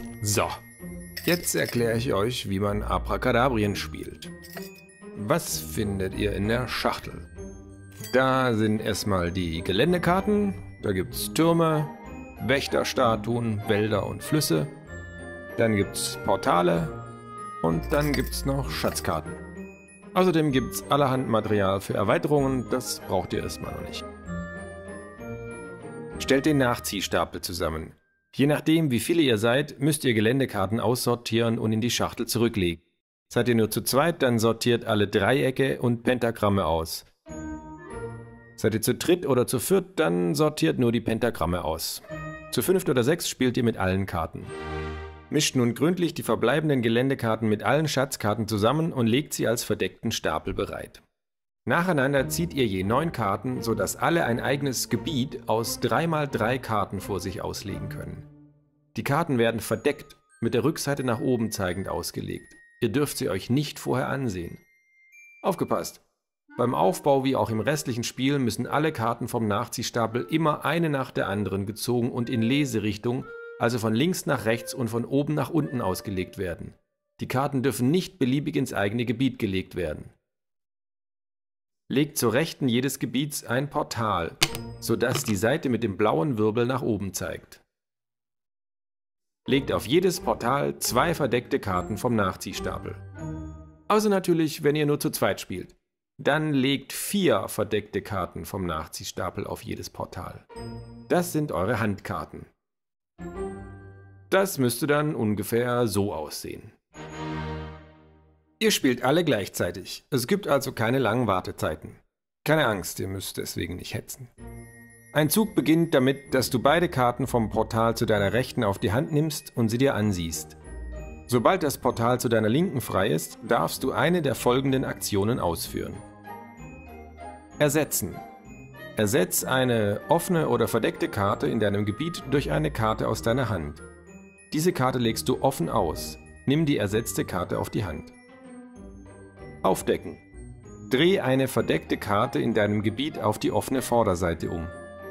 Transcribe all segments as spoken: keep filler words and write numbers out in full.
So, jetzt erkläre ich euch, wie man Abracadabrien spielt. Was findet ihr in der Schachtel? Da sind erstmal die Geländekarten, da gibt es Türme, Wächterstatuen, Wälder und Flüsse. Dann gibt es Portale und dann gibt es noch Schatzkarten. Außerdem gibt es allerhand Material für Erweiterungen, das braucht ihr erstmal noch nicht. Stellt den Nachziehstapel zusammen. Je nachdem, wie viele ihr seid, müsst ihr Geländekarten aussortieren und in die Schachtel zurücklegen. Seid ihr nur zu zweit, dann sortiert alle Dreiecke und Pentagramme aus. Seid ihr zu dritt oder zu viert, dann sortiert nur die Pentagramme aus. Zu fünft oder sechs spielt ihr mit allen Karten. Mischt nun gründlich die verbleibenden Geländekarten mit allen Schatzkarten zusammen und legt sie als verdeckten Stapel bereit. Nacheinander zieht ihr je neun Karten, sodass alle ein eigenes Gebiet aus drei mal drei Karten vor sich auslegen können. Die Karten werden verdeckt, mit der Rückseite nach oben zeigend ausgelegt. Ihr dürft sie euch nicht vorher ansehen. Aufgepasst! Beim Aufbau wie auch im restlichen Spiel müssen alle Karten vom Nachziehstapel immer eine nach der anderen gezogen und in Leserichtung, also von links nach rechts und von oben nach unten ausgelegt werden. Die Karten dürfen nicht beliebig ins eigene Gebiet gelegt werden. Legt zur Rechten jedes Gebiets ein Portal, sodass die Seite mit dem blauen Wirbel nach oben zeigt. Legt auf jedes Portal zwei verdeckte Karten vom Nachziehstapel. Außer natürlich, wenn ihr nur zu zweit spielt. Dann legt vier verdeckte Karten vom Nachziehstapel auf jedes Portal. Das sind eure Handkarten. Das müsste dann ungefähr so aussehen. Ihr spielt alle gleichzeitig. Es gibt also keine langen Wartezeiten. Keine Angst, ihr müsst deswegen nicht hetzen. Ein Zug beginnt damit, dass du beide Karten vom Portal zu deiner Rechten auf die Hand nimmst und sie dir ansiehst. Sobald das Portal zu deiner Linken frei ist, darfst du eine der folgenden Aktionen ausführen. Ersetzen. Ersetz eine offene oder verdeckte Karte in deinem Gebiet durch eine Karte aus deiner Hand. Diese Karte legst du offen aus. Nimm die ersetzte Karte auf die Hand. Aufdecken. Dreh eine verdeckte Karte in deinem Gebiet auf die offene Vorderseite um.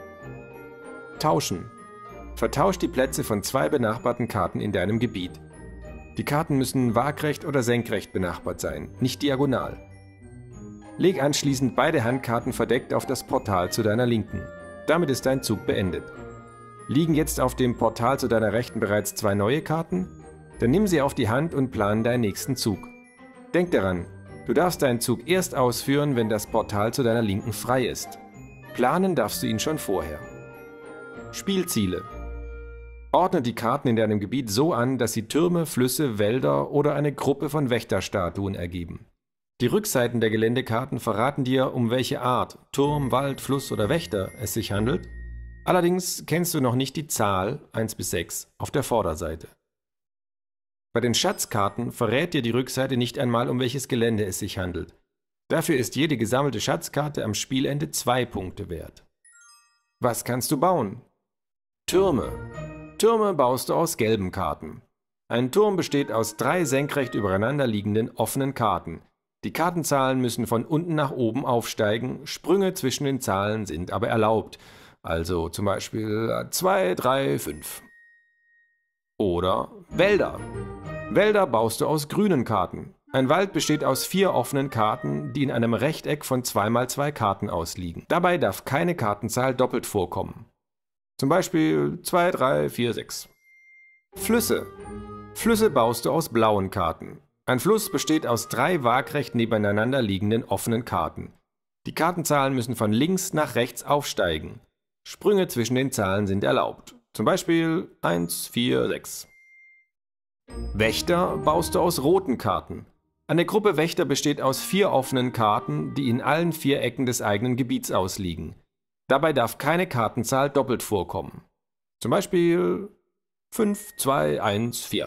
Tauschen. Vertausch die Plätze von zwei benachbarten Karten in deinem Gebiet. Die Karten müssen waagrecht oder senkrecht benachbart sein, nicht diagonal. Leg anschließend beide Handkarten verdeckt auf das Portal zu deiner Linken. Damit ist dein Zug beendet. Liegen jetzt auf dem Portal zu deiner Rechten bereits zwei neue Karten? Dann nimm sie auf die Hand und plan deinen nächsten Zug. Denk daran, du darfst deinen Zug erst ausführen, wenn das Portal zu deiner Linken frei ist. Planen darfst du ihn schon vorher. Spielziele. Ordne die Karten in deinem Gebiet so an, dass sie Türme, Flüsse, Wälder oder eine Gruppe von Wächterstatuen ergeben. Die Rückseiten der Geländekarten verraten dir, um welche Art, Turm, Wald, Fluss oder Wächter es sich handelt. Allerdings kennst du noch nicht die Zahl eins bis sechs auf der Vorderseite. Bei den Schatzkarten verrät dir die Rückseite nicht einmal, um welches Gelände es sich handelt. Dafür ist jede gesammelte Schatzkarte am Spielende zwei Punkte wert. Was kannst du bauen? Türme. Türme baust du aus gelben Karten. Ein Turm besteht aus drei senkrecht übereinander liegenden offenen Karten. Die Kartenzahlen müssen von unten nach oben aufsteigen, Sprünge zwischen den Zahlen sind aber erlaubt. Also zum Beispiel zwei, drei, fünf. Oder Wälder. Wälder baust du aus grünen Karten. Ein Wald besteht aus vier offenen Karten, die in einem Rechteck von zwei mal zwei Karten ausliegen. Dabei darf keine Kartenzahl doppelt vorkommen. Zum Beispiel zwei, drei, vier, sechs. Flüsse. Flüsse baust du aus blauen Karten. Ein Fluss besteht aus drei waagrecht nebeneinander liegenden offenen Karten. Die Kartenzahlen müssen von links nach rechts aufsteigen. Sprünge zwischen den Zahlen sind erlaubt. Zum Beispiel eins, vier, sechs. Wächter baust du aus roten Karten. Eine Gruppe Wächter besteht aus vier offenen Karten, die in allen vier Ecken des eigenen Gebiets ausliegen. Dabei darf keine Kartenzahl doppelt vorkommen. Zum Beispiel fünf, zwei, eins, vier.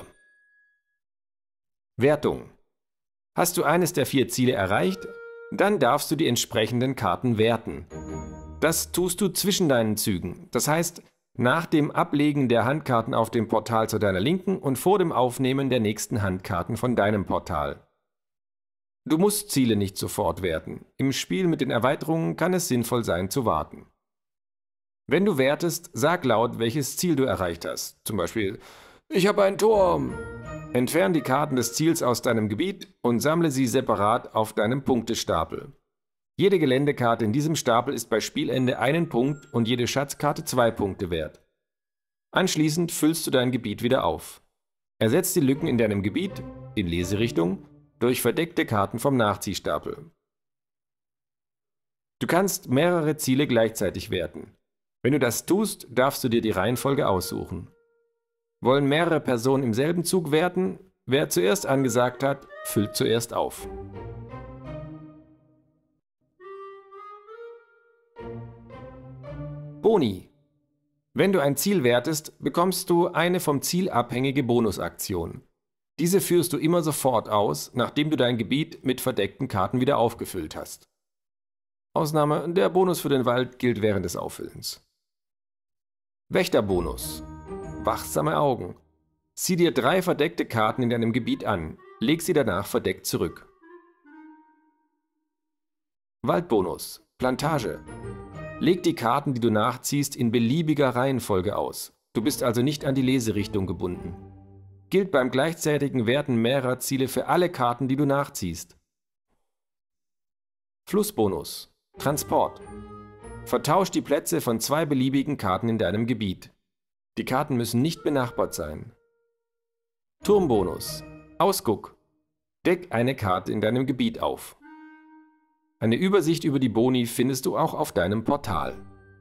Wertung. Hast du eines der vier Ziele erreicht, dann darfst du die entsprechenden Karten werten. Das tust du zwischen deinen Zügen, das heißt nach dem Ablegen der Handkarten auf dem Portal zu deiner Linken und vor dem Aufnehmen der nächsten Handkarten von deinem Portal. Du musst Ziele nicht sofort werten. Im Spiel mit den Erweiterungen kann es sinnvoll sein zu warten. Wenn du wertest, sag laut, welches Ziel du erreicht hast. Zum Beispiel, Ich habe einen Turm. Entferne die Karten des Ziels aus deinem Gebiet und sammle sie separat auf deinem Punktestapel. Jede Geländekarte in diesem Stapel ist bei Spielende einen Punkt und jede Schatzkarte zwei Punkte wert. Anschließend füllst du dein Gebiet wieder auf. Ersetzt die Lücken in deinem Gebiet, in Leserichtung, durch verdeckte Karten vom Nachziehstapel. Du kannst mehrere Ziele gleichzeitig werten. Wenn du das tust, darfst du dir die Reihenfolge aussuchen. Wollen mehrere Personen im selben Zug werten? Wer zuerst angesagt hat, füllt zuerst auf. Boni. Wenn du ein Ziel wertest, bekommst du eine vom Ziel abhängige Bonusaktion. Diese führst du immer sofort aus, nachdem du dein Gebiet mit verdeckten Karten wieder aufgefüllt hast. Ausnahme, der Bonus für den Wald gilt während des Auffüllens. Wächterbonus. Wachsame Augen. Zieh dir drei verdeckte Karten in deinem Gebiet an, leg sie danach verdeckt zurück. Waldbonus. Plantage. Leg die Karten, die du nachziehst, in beliebiger Reihenfolge aus. Du bist also nicht an die Leserichtung gebunden. Gilt beim gleichzeitigen Werten mehrerer Ziele für alle Karten, die du nachziehst. Flussbonus. Transport. Vertausch die Plätze von zwei beliebigen Karten in deinem Gebiet. Die Karten müssen nicht benachbart sein. Turmbonus. Ausguck. Deck eine Karte in deinem Gebiet auf. Eine Übersicht über die Boni findest du auch auf deinem Portal.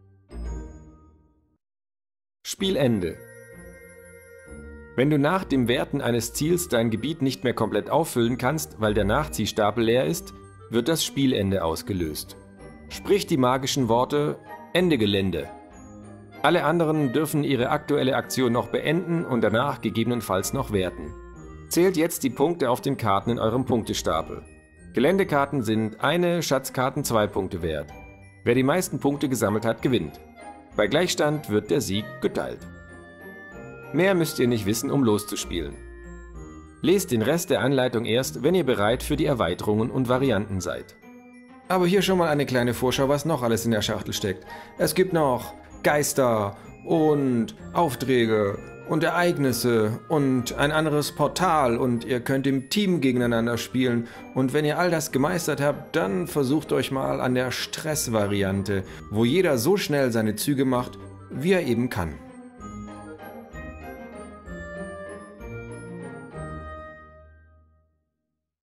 Spielende. Wenn du nach dem Werten eines Ziels dein Gebiet nicht mehr komplett auffüllen kannst, weil der Nachziehstapel leer ist, wird das Spielende ausgelöst. Sprich die magischen Worte Ende Gelände. Alle anderen dürfen ihre aktuelle Aktion noch beenden und danach gegebenenfalls noch werten. Zählt jetzt die Punkte auf den Karten in eurem Punktestapel. Geländekarten sind eine, Schatzkarten zwei Punkte wert. Wer die meisten Punkte gesammelt hat, gewinnt. Bei Gleichstand wird der Sieg geteilt. Mehr müsst ihr nicht wissen, um loszuspielen. Lest den Rest der Anleitung erst, wenn ihr bereit für die Erweiterungen und Varianten seid. Aber hier schon mal eine kleine Vorschau, was noch alles in der Schachtel steckt. Es gibt noch Geister und Aufträge und Ereignisse und ein anderes Portal und ihr könnt im Team gegeneinander spielen. Und wenn ihr all das gemeistert habt, dann versucht euch mal an der Stress-Variante, wo jeder so schnell seine Züge macht, wie er eben kann.